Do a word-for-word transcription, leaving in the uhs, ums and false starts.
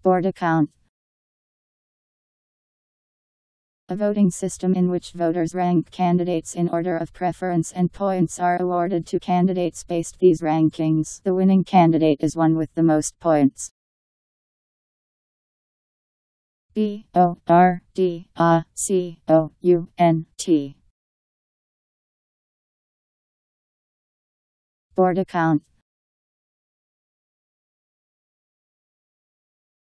Borda count. A voting system in which voters rank candidates in order of preference and points are awarded to candidates based these rankings. The winning candidate is one with the most points. B O R D A C O U N T. Borda count.